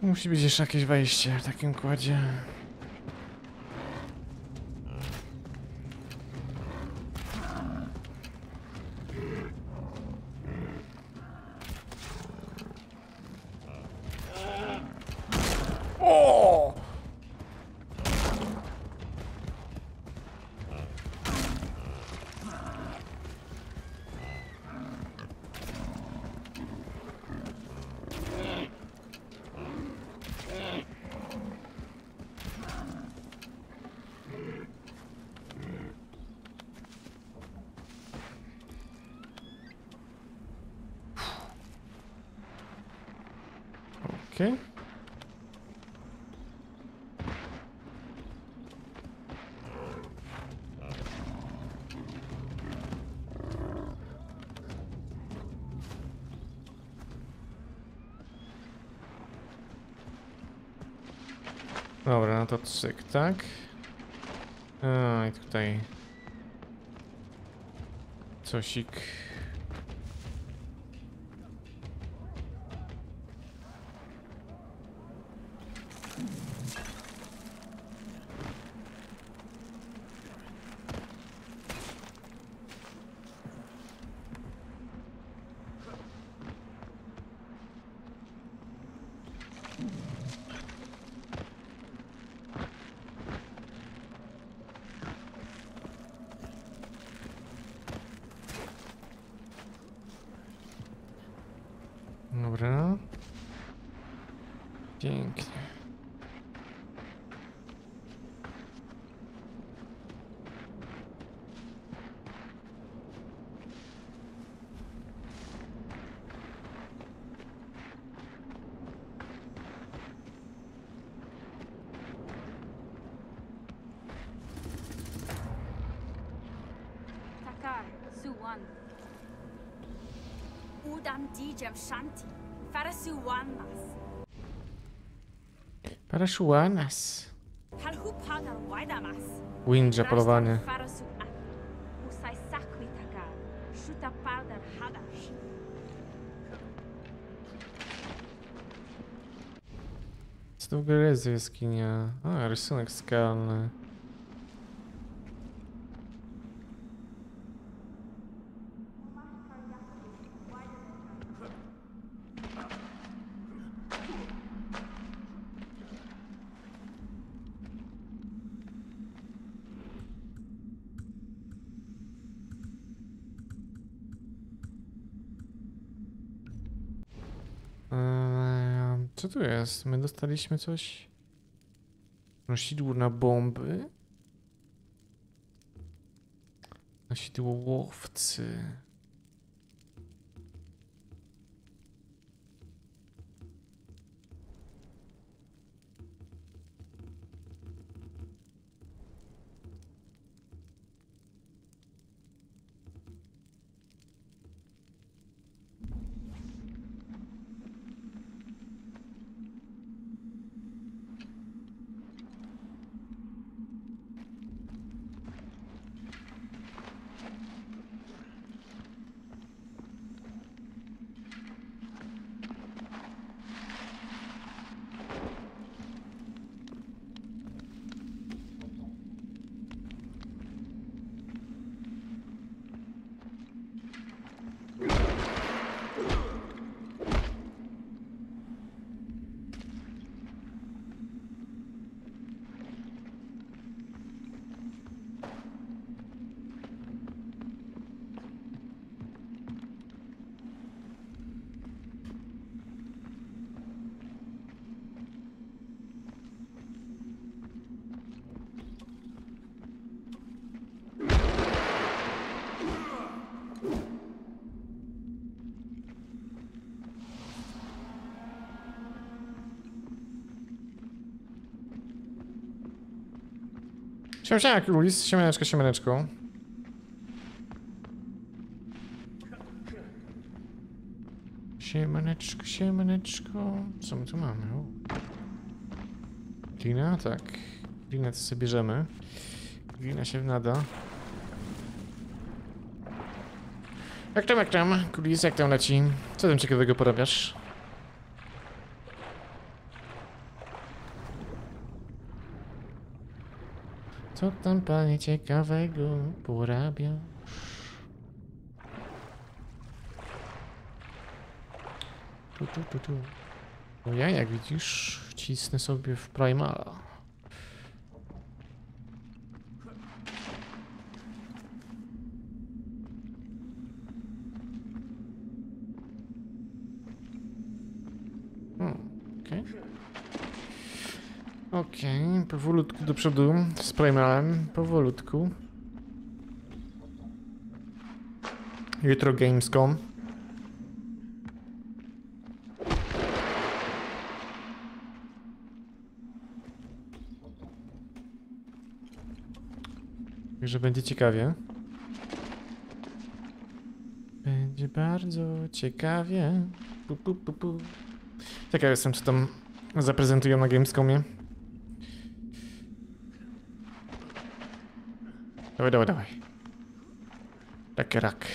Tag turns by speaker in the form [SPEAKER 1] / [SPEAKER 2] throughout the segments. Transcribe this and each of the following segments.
[SPEAKER 1] Tu musi być jeszcze jakieś wejście w takim układzie. O! Okej. Dobra, no to cyk, tak? A, i tutaj cosik. Dobra. Pięknie.
[SPEAKER 2] Takar, Suwan. Udam Dijem Shanti. Farasuwanmas.
[SPEAKER 1] Parashuanas.
[SPEAKER 2] Halhu Padar Waidamas.
[SPEAKER 1] Windrze polowanie.
[SPEAKER 2] Farasu Ak. Usai Sakwi Takar. Shuta Padar Hadash.
[SPEAKER 1] Co to w ogóle jest za jaskinia? A, rysunek skalny. Co tu jest? My dostaliśmy coś? Nosidło na bomby? Nosidło łowcy. Siema, Krulis, siemaneczko, siemaneczko. Siemaneczko, siemaneczko. Co my tu mamy? O. Glina? Tak. Glinę to sobie bierzemy. Glina się nada. Jak tam? Krulis, jak tam leci? Co tam ciekawego porabiasz? Co tam panie ciekawego porabia? Tu. No ja, jak widzisz, wcisnę sobie w Primala. Okej. Okej, powolutku do przodu z Primalem, powolutku. Jutro Gamescom. Także będzie ciekawie. Będzie bardzo ciekawie. Pu. Ciekaw jestem, co tam zaprezentują na Gamescomie. Dawaj. Taki rak.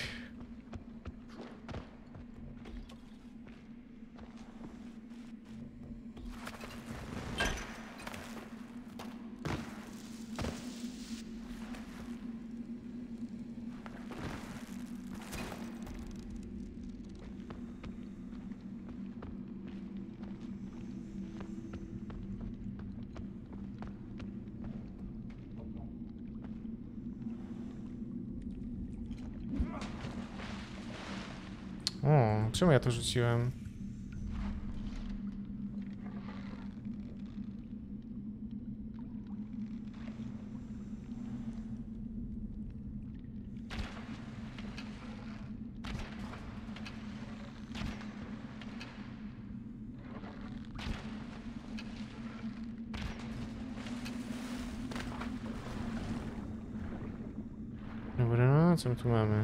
[SPEAKER 1] O, czemu ja to rzuciłem? Dobra, co my tu mamy?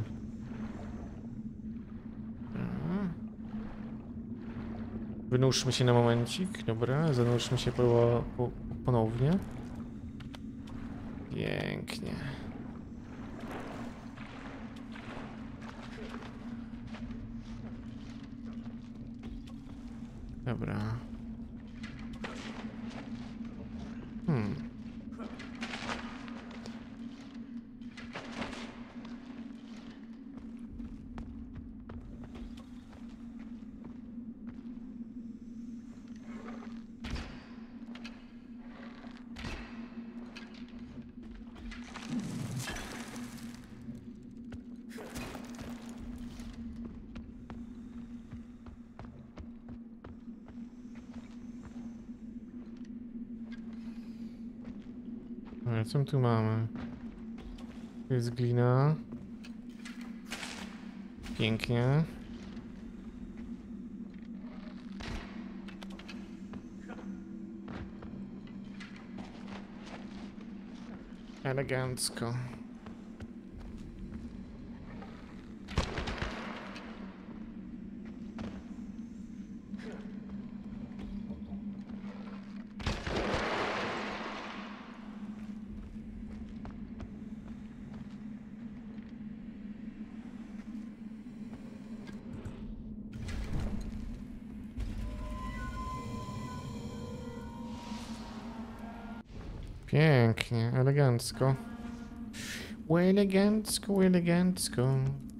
[SPEAKER 1] Wynurzmy się na momencik, dobra, zanurzmy się ponownie. Pięknie. Dobra. Ale co my tu mamy? Tu jest glina. Pięknie. Elegancko. Pięknie, elegancko. Elegancko.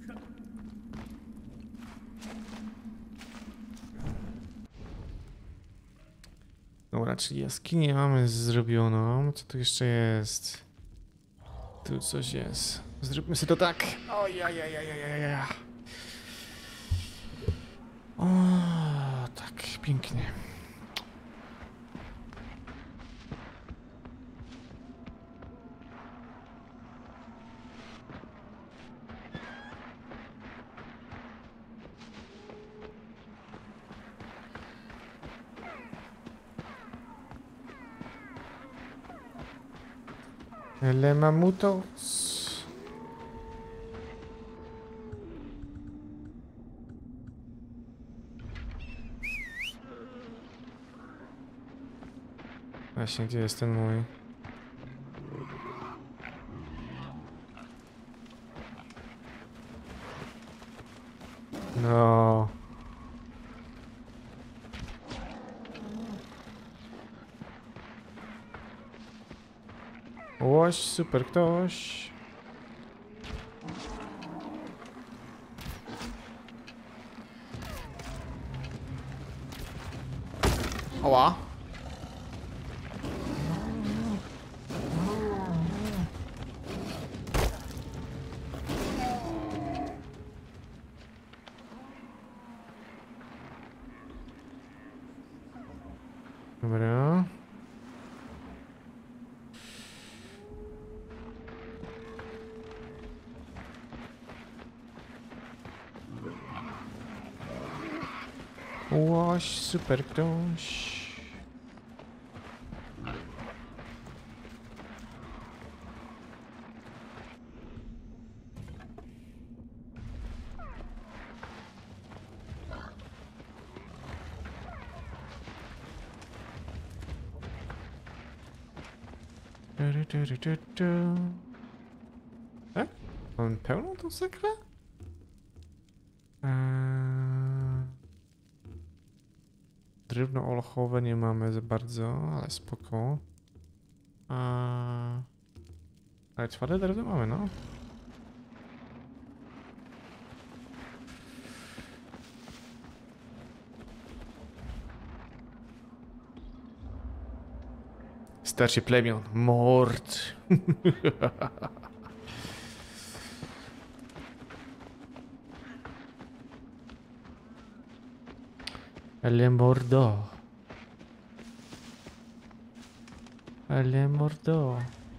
[SPEAKER 1] Dobra, czyli jaskinię mamy zrobioną. Co tu jeszcze jest? Tu coś jest. Zróbmy sobie to tak. Ojajajajajajaj. O, tak, pięknie. Le mamutos. Właśnie, gdzie jest ten mój? No. Łoś, super ktoś. Oła. Dobra. Łoś, super ktoś. Tak? Mam pełną tą sekwę? Drewno olchowe nie mamy za bardzo, ale spoko. Ale twarde drewno mamy, no. Starszy plemion. Mord. Ale mordo. Ale mordo.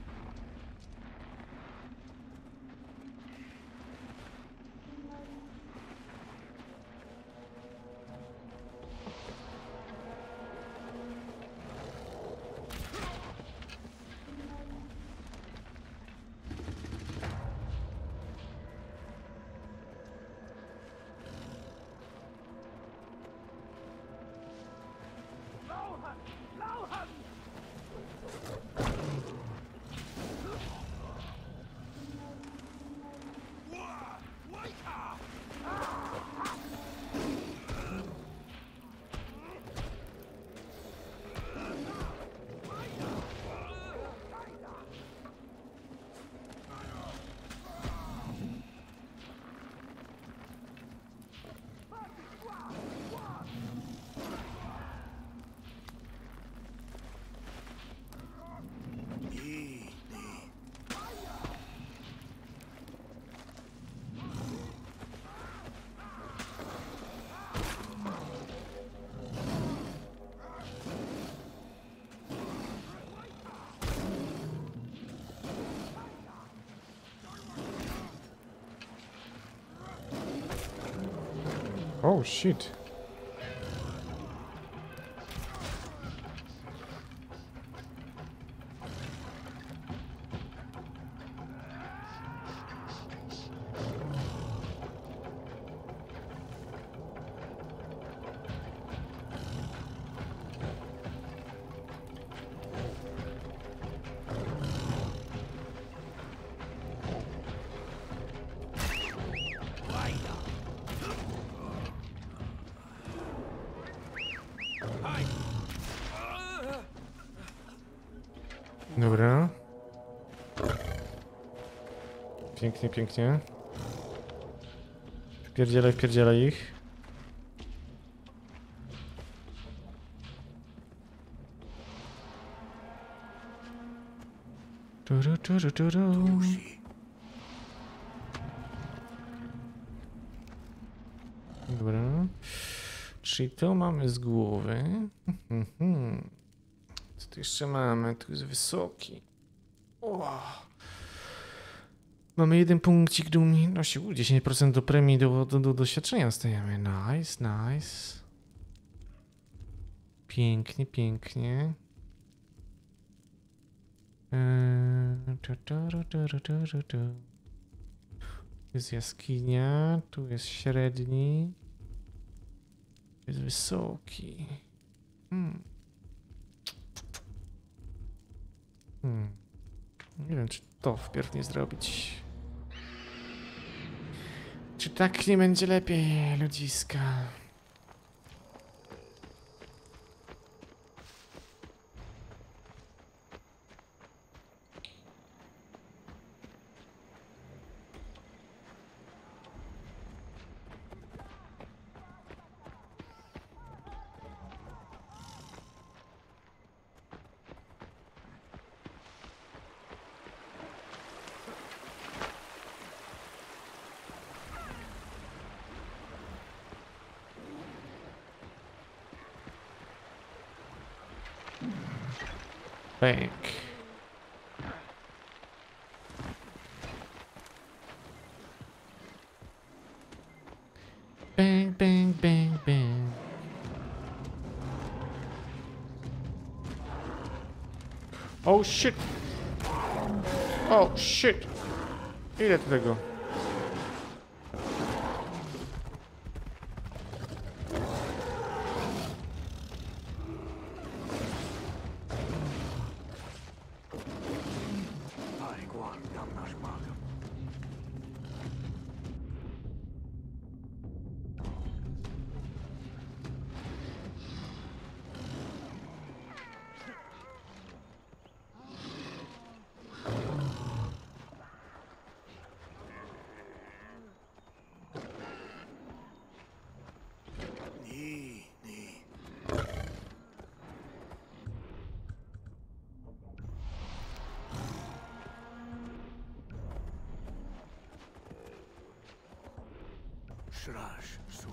[SPEAKER 1] Oh shit. Dobra. Pięknie, pięknie. Wpierdzielaj ich. Turu, turu, turu. Dobra. Czyli to mamy z głowy. Co tu jeszcze mamy? Tu jest wysoki. O. Mamy jeden punkcik do umiejętności. 10% do premii do doświadczenia dostajemy. Nice, nice. Pięknie, pięknie. Tu jest jaskinia, tu jest średni. Tu jest wysoki. Nie wiem, czy to wpierw nie zrobić. Czy tak nie będzie lepiej, ludziska? Bang. Bang, bang, bang, bang. Oh shit! Oh shit! Ile tu tego?
[SPEAKER 3] Shrash su.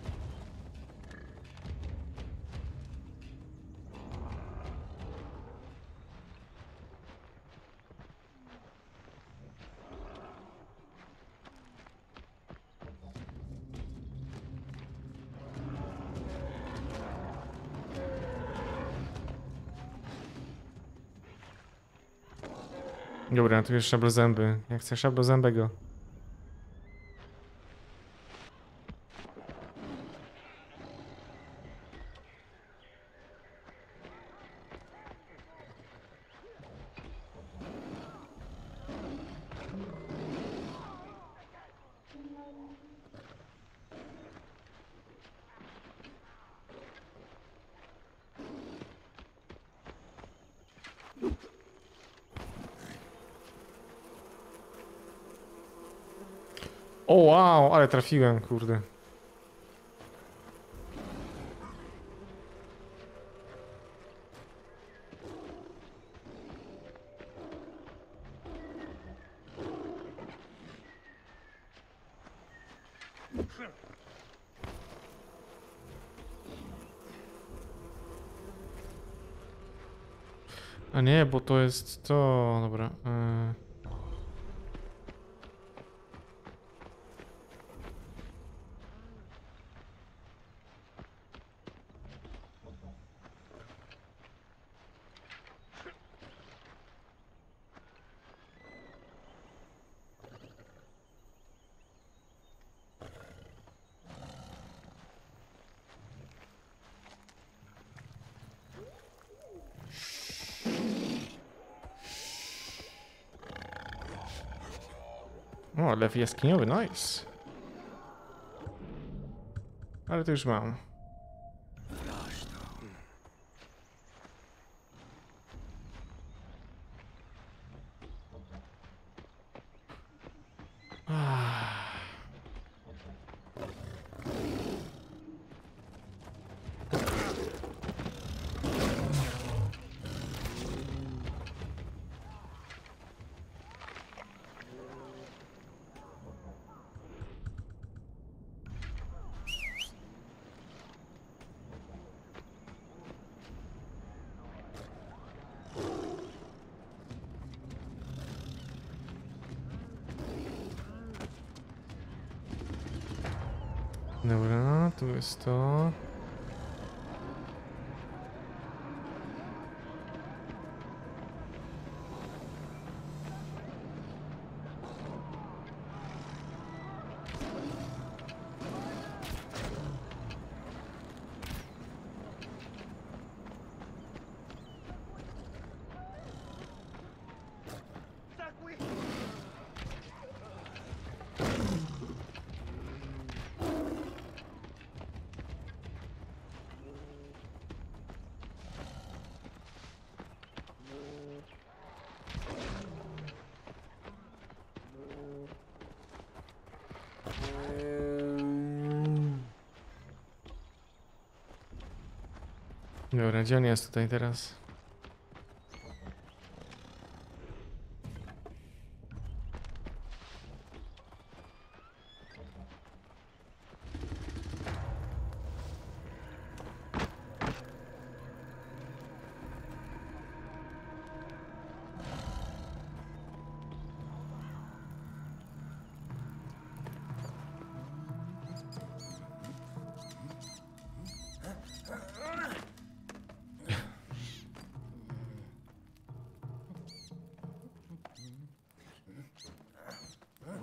[SPEAKER 1] Dobra, tu jest szablozęby. Ja chcę szablozębego. O wow, ale trafiłem, kurde. A nie, bo to jest to... Dobra. O, lew jaskiniowy, nice. Ale to już mam. Dobra, tu jest to. Dobra, gdzie on jest tutaj teraz?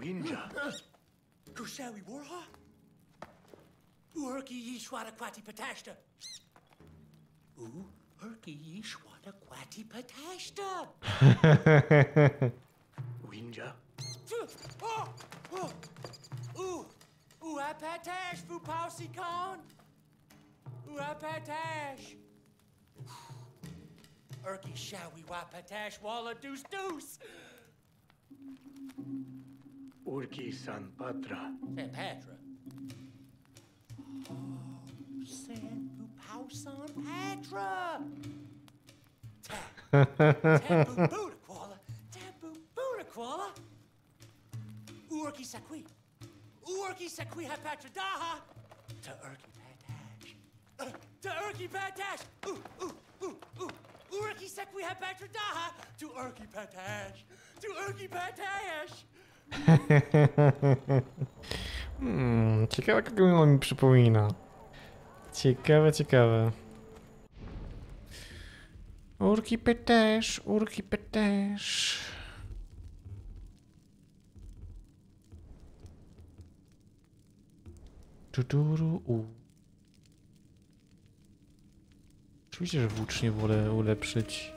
[SPEAKER 3] Winja.
[SPEAKER 4] Kushawi Warha? Urki Yishwata Kwati Patashta. Urki Yishwata Kwati Patashta.
[SPEAKER 3] Winja.
[SPEAKER 4] Apatash Fupausi Khan. Apatash. Urki Shawi Wapatash Walla Deuce Deuce.
[SPEAKER 3] Urki San Patra.
[SPEAKER 4] San Patra. San Pupausan Patra. Tabu Buddha Koala. Tabu Buddha Koala. Urki Sakwi. Urki Sakwi Hapatra Daha. To Urki Patash. To Urki Patash. Urki Sakwi Hapatra Daha. To Urki Patash. To Urki Patash.
[SPEAKER 1] Ciekawe, kogo on mi przypomina. Ciekawe, ciekawe. Urki pytesz, urki pytesz. Tuturu, Oczywiście, że włócznie wolę ulepszyć.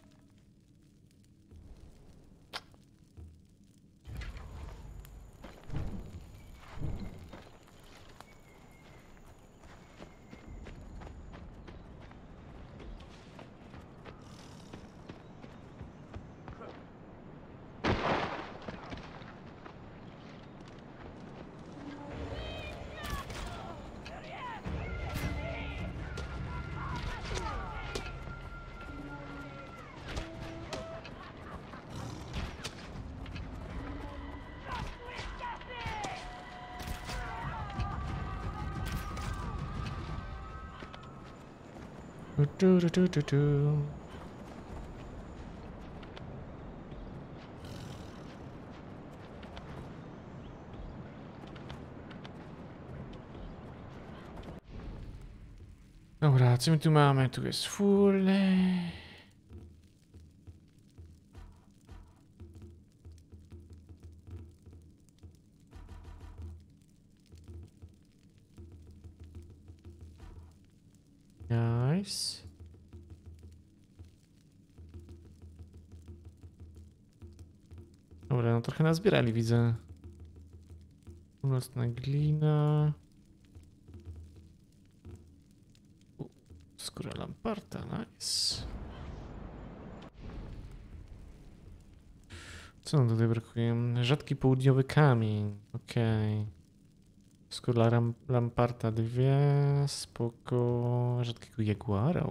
[SPEAKER 1] Dobra, co my tu mamy? Tu jest full. Nice. Dobra, no trochę nazbierali, widzę. Północna glina. Skóra lamparta, nice. Co nam tutaj brakuje? Rzadki południowy kamień. Okej. Skóra lamparta 2. Spoko. Rzadkiego jaguara.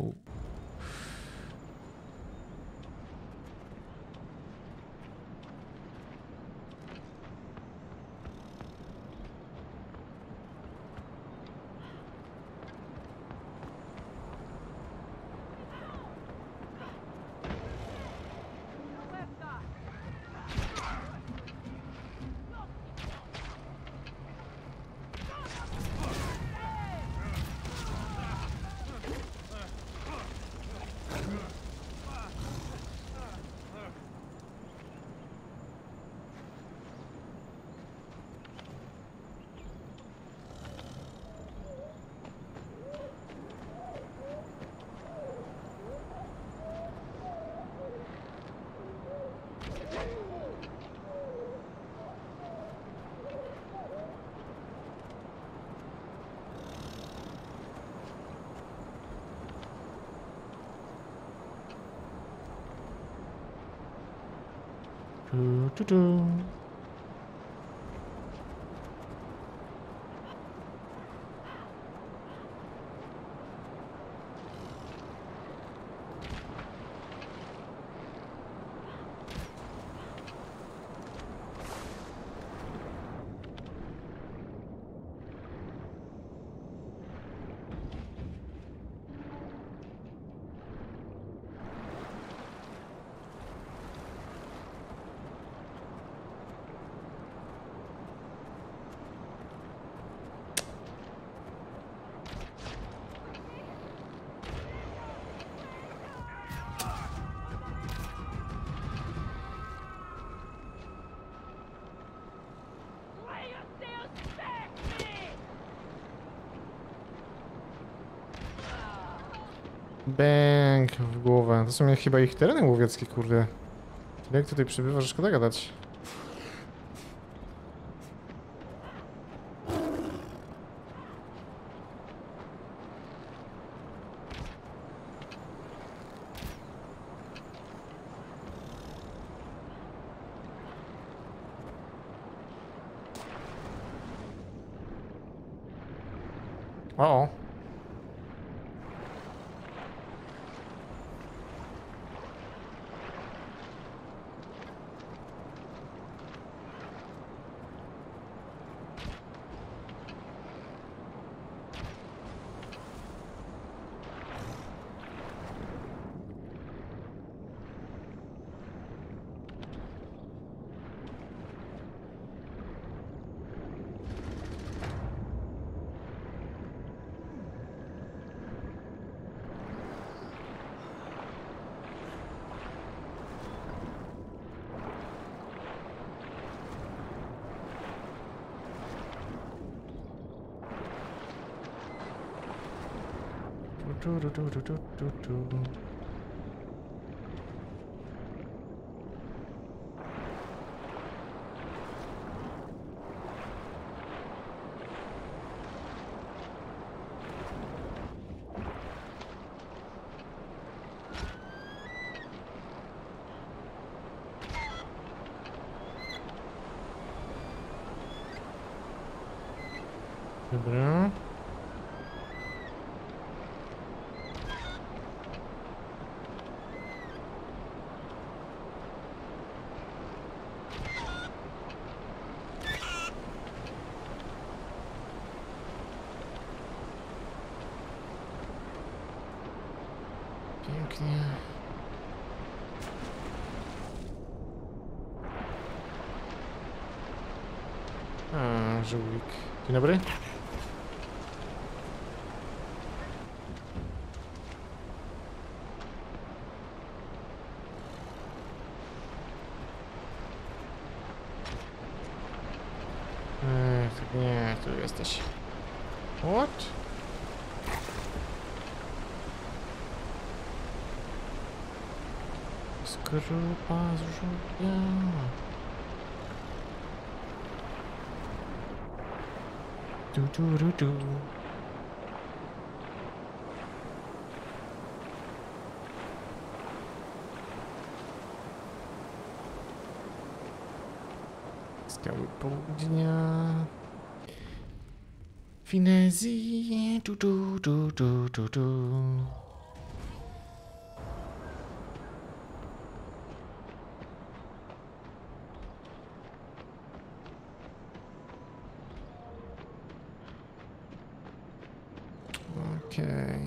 [SPEAKER 1] Tu. Bęk w głowę. To są chyba ich tereny łowieckie, kurde. Tyle jak tutaj przybywa, że szkoda gadać. O. Dobra. Pięknie. A, żółwik. Dzień dobry. Nie, tu jesteś. What? Skrupa z żółwia. Du. Skały południa. Finezji. Du. Okej.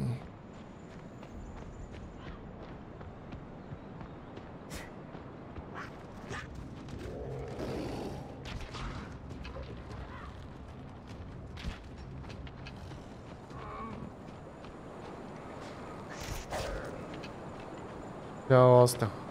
[SPEAKER 1] Dostał.